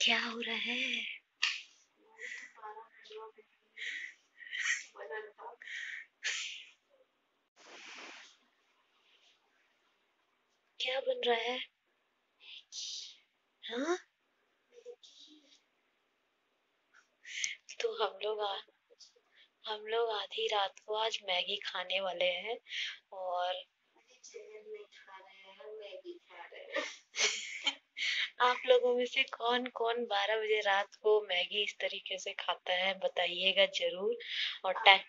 क्या हो रहा है? क्या बन रहा है? हाँ, तो हम लोग आधी रात को आज मैगी खाने वाले हैं। और आप लोगों में से कौन कौन 12 बजे रात को मैगी इस तरीके से खाता है, बताइएगा जरूर। और टाइम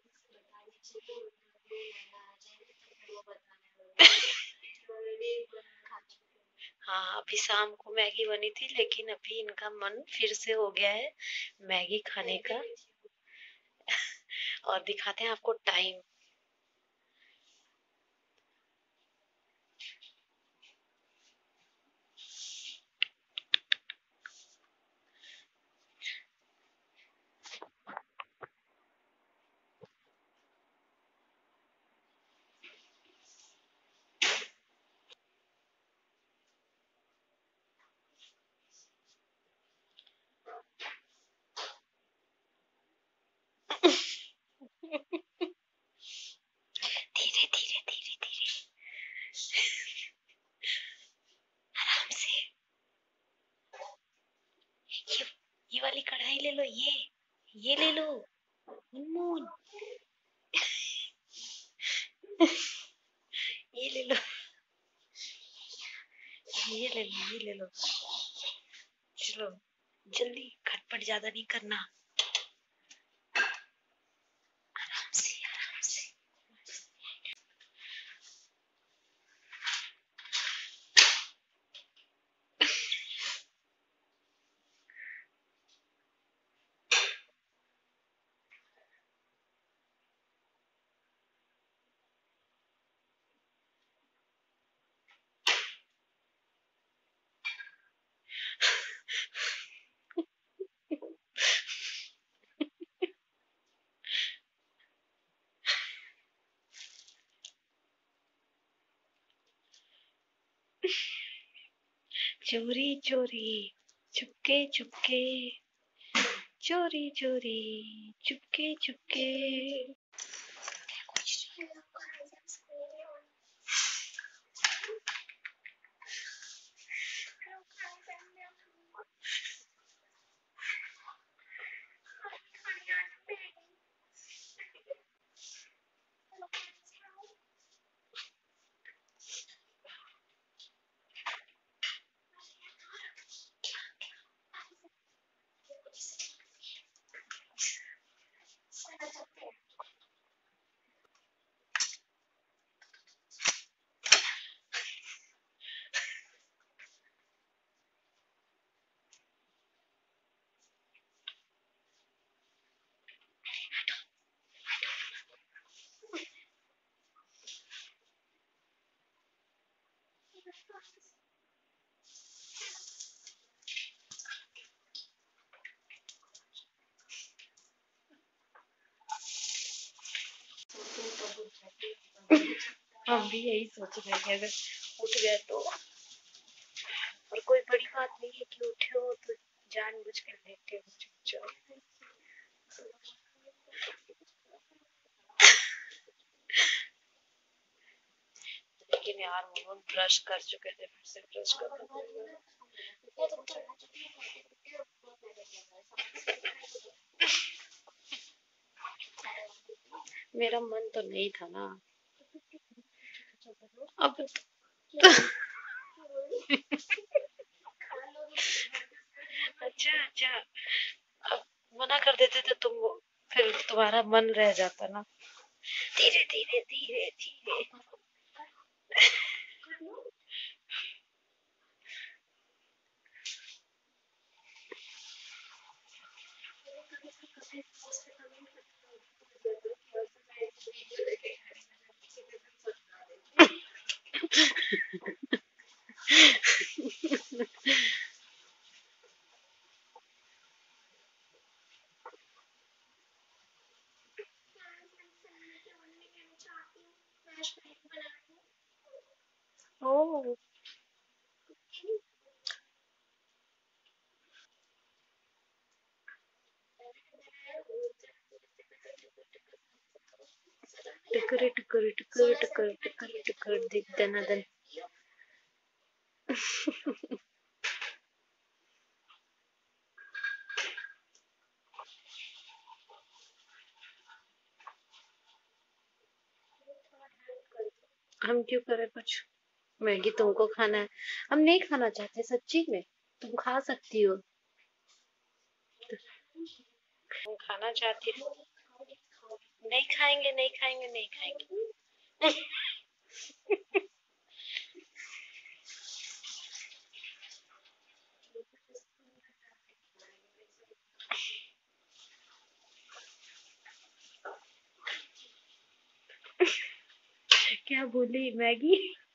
हाँ, अभी शाम को मैगी बनी थी, लेकिन अभी इनका मन फिर से हो गया है मैगी खाने का। और दिखाते हैं आपको टाइम। धीरे धीरे धीरे धीरे, आराम से। ये ये वाली कढ़ाई ले लो, ये ले लो। मुनमुन, ये ले लो, ये ले लो। चलो, जल्दी, खटपट ज्यादा नहीं करना। आराम से, आराम से। चोरी चोरी, चुपके चुपके, चोरी चोरी, चुपके चुपके। हम भी यही सोच रहे हैं, अगर उठ गए तो। और कोई बड़ी बात नहीं है कि उठे हो तो जानबूझ कर लेटे हो चुपचाप। लेकिन यार, वो लोग ब्रश कर चुके थे, फिर से ब्रश करना पड़ेगा। मेरा मन तो नहीं था ना। अब अच्छा अच्छा, अब मना कर देते तो फिर तुम्हारा मन रह जाता ना। धीरे धीरे धीरे धीरे। ओ, टुकर टुकर टुकर दिख दनादन। हम क्यों करें कुछ? मैगी तुमको खाना है, हम नहीं खाना चाहते सच्ची में। तुम खा सकती हो। तुम खाना चाहती हो? नहीं खाएंगे, नहीं खाएंगे, नहीं खाएंगे। क्या बोली? मैगी?